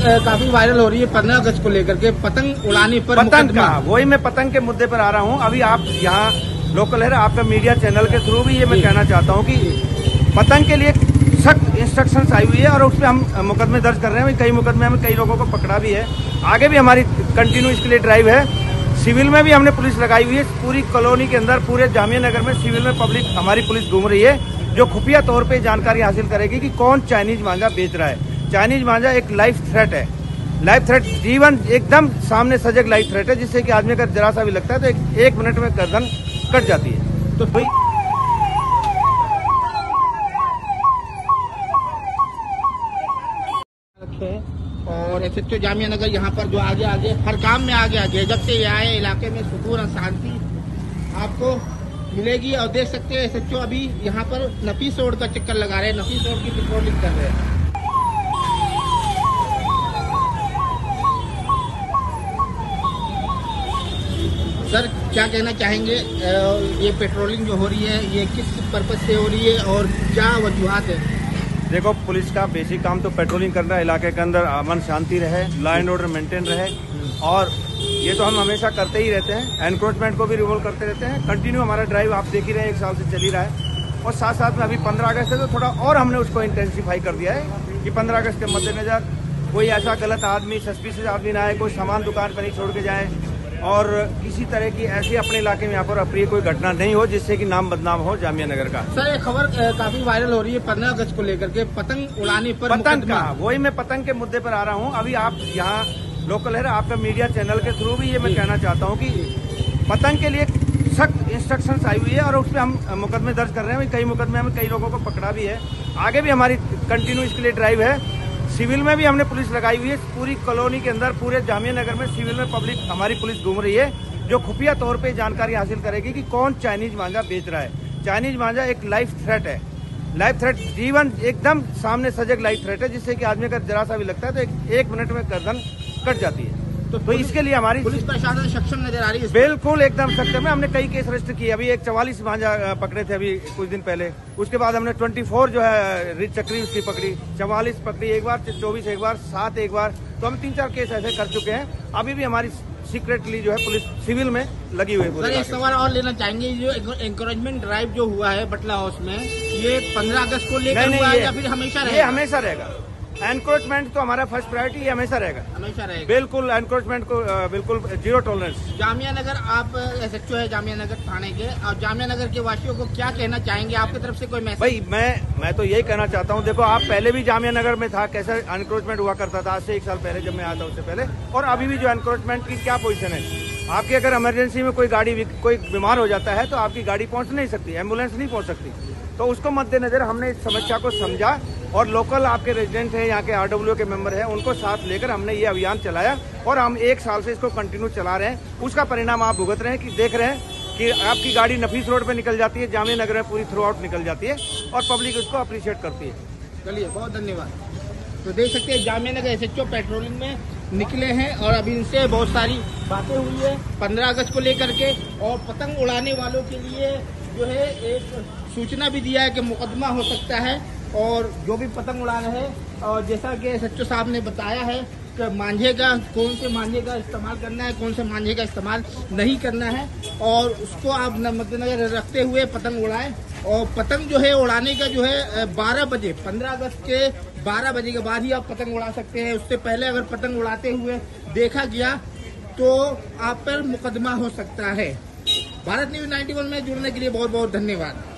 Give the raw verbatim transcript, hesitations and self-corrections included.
काफी वायरल हो रही है पंद्रह अगस्त को लेकर के पतंग उड़ाने पर पतंग का, वही मैं पतंग के मुद्दे पर आ रहा हूँ। अभी आप यहाँ लोकल है, आपका मीडिया चैनल के थ्रू भी ये मैं कहना चाहता हूँ कि पतंग के लिए सख्त इंस्ट्रक्शंस आई हुई है और उस पर हम मुकदमे दर्ज कर रहे हैं। कई मुकदमे में कई लोगों को पकड़ा भी है। आगे भी हमारी कंटिन्यू इसके लिए ड्राइव है। सिविल में भी हमने पुलिस लगाई हुई है। पूरी कॉलोनी के अंदर, पूरे जामिया नगर में सिविल में पब्लिक हमारी पुलिस घूम रही है, जो खुफिया तौर पे जानकारी हासिल करेगी कि कौन चाइनीज मांझा बेच रहा है। चाइनीज मांझा एक लाइफ थ्रेट है, लाइफ थ्रेट, जीवन एकदम सामने सजग लाइफ थ्रेट है, जिससे कि आदमी अगर जरा सा भी लगता है तो एक, एक मिनट में गर्दन कट जाती है। तो भाई और एसएचओ जामिया नगर यहाँ पर जो आगे आगे हर काम में आगे आगे जब से ये आए इलाके में सुकून और शांति आपको मिलेगी। और देख सकते हैं एसएचओ अभी यहाँ पर नफीस रोड का चक्कर लगा रहे हैं, नफीस रोड की पेट्रोलिंग कर रहे हैं। सर क्या कहना चाहेंगे, ये पेट्रोलिंग जो हो रही है ये किस पर्पज से हो रही है और क्या वजूहात है? देखो, पुलिस का बेसिक काम तो पेट्रोलिंग करना है, इलाके के अंदर अमन शांति रहे, लॉ एंड ऑर्डर मेंटेन रहे, और ये तो हम हमेशा करते ही रहते हैं। एनक्रोचमेंट को भी रिवॉल्व करते रहते हैं। कंटिन्यू हमारा ड्राइव आप देख ही रहे हैं, एक साल से चल ही रहा है। और साथ साथ में अभी पंद्रह अगस्त है तो थोड़ा और हमने उसको इंटेंसिफाई कर दिया है कि पंद्रह अगस्त के मद्देनजर कोई ऐसा गलत आदमी, सस्पिशियस आदमी ना आए, कोई सामान दुकान पर नहीं छोड़ के जाए, और किसी तरह की ऐसी अपने इलाके में यहाँ पर अप्रिय कोई घटना नहीं हो जिससे कि नाम बदनाम हो जामिया नगर का। सर ये खबर काफी वायरल हो रही है पंद्रह अगस्त को लेकर के पतंग उड़ाने पर पतंग का, वही मैं पतंग के मुद्दे पर आ रहा हूँ। अभी आप यहाँ लोकल है, आपका मीडिया चैनल के थ्रू भी ये मैं कहना चाहता हूँ कि पतंग के लिए सख्त इंस्ट्रक्शंस आई हुई है और उस पर हम मुकदमे दर्ज कर रहे हैं। कई मुकदमे में कई लोगों को पकड़ा भी है। आगे भी हमारी कंटिन्यू इसके लिए ड्राइव है। सिविल में भी हमने पुलिस लगाई हुई है। पूरी कॉलोनी के अंदर, पूरे जामिया नगर में सिविल में पब्लिक हमारी पुलिस घूम रही है, जो खुफिया तौर पे जानकारी हासिल करेगी कि कौन चाइनीज मांझा बेच रहा है। चाइनीज मांझा एक लाइफ थ्रेट है, लाइफ थ्रेट, जीवन एकदम सामने सजग लाइफ थ्रेट है, जिससे कि आदमी अगर जरा सा भी लगता है तो एक, एक मिनट में गर्दन कट जाती है। तो, तो इसके लिए हमारी पुलिस प्रशासन सक्षम नजर आ रही है। बिल्कुल एकदम सक्षम है। हमने कई केस रजिस्टर किए। अभी एक चवालीस मांझा पकड़े थे अभी कुछ दिन पहले। उसके बाद हमने चौबीस जो है रिच चक्री उसकी पकड़ी, चवालीस पकड़ी एक बार, चौबीस एक बार, सात एक बार। तो हम तीन चार केस ऐसे कर चुके हैं। अभी भी हमारी सीक्रेटली जो है पुलिस सिविल में लगी हुई है। सर एक सवाल और लेना चाहेंगे, जो एनकरेजमेंट ड्राइव जो हुआ है बटला हाउस में, ये पंद्रह अगस्त को लेकर हुआ है या फिर हमेशा रहेगा? ये हमेशा रहेगा। एनक्रोचमेंट तो हमारा फर्स्ट प्रायोरिटी हमेशा रहेगा, हमेशा रहेगा। बिल्कुल एनक्रोचमेंट को बिल्कुल जीरो टॉलरेंस। जामिया नगर, आप एसएचओ है जामिया नगर थाने के, और जामिया नगर के वासियों को क्या कहना चाहेंगे? आपकी तरफ से कोई मैसेज? भाई मैं मैं तो यही कहना चाहता हूँ, देखो आप पहले भी जामिया नगर में था, कैसा एनक्रोचमेंट हुआ करता था आज से एक साल पहले जब मैं आया था उससे पहले, और अभी भी जो एनक्रोचमेंट की क्या पोजीशन है। आपकी अगर इमरजेंसी में कोई गाड़ी, कोई बीमार हो जाता है तो आपकी गाड़ी पहुंच नहीं सकती, एम्बुलेंस नहीं पहुंच सकती। तो उसको मद्देनजर हमने इस समस्या को समझा और लोकल आपके रेजिडेंट हैं, यहाँ के आरडब्ल्यू के मेंबर हैं, उनको साथ लेकर हमने ये अभियान चलाया और हम एक साल से इसको कंटिन्यू चला रहे हैं। उसका परिणाम आप भुगत रहे हैं कि देख रहे हैं कि आपकी गाड़ी नफीस रोड पे निकल जाती है, जामिया नगर में पूरी थ्रू आउट निकल जाती है और पब्लिक उसको अप्रिशिएट करती है। चलिए, बहुत धन्यवाद। तो देख सकते हैं जामिया नगर एसएचओ पेट्रोलिंग में निकले हैं और अभी इनसे बहुत सारी बातें हुई है पंद्रह अगस्त को लेकर के, और पतंग उड़ाने वालों के लिए जो है एक सूचना भी दिया है कि मुकदमा हो सकता है। और जो भी पतंग उड़ा रहे हैं, और जैसा कि एसएचओ साहब ने बताया है कि मांझे का, कौन से मांझे का इस्तेमाल करना है, कौन से मांझे का इस्तेमाल नहीं करना है, और उसको आप मद्देनजर रखते हुए पतंग उड़ाएं। और पतंग जो है उड़ाने का जो है बारह बजे, पंद्रह अगस्त के बारह बजे के बाद ही आप पतंग उड़ा सकते हैं। उससे पहले अगर पतंग उड़ाते हुए देखा गया तो आप पर मुकदमा हो सकता है। भारत न्यूज नाइन्टी वन में जुड़ने के लिए बहुत बहुत धन्यवाद।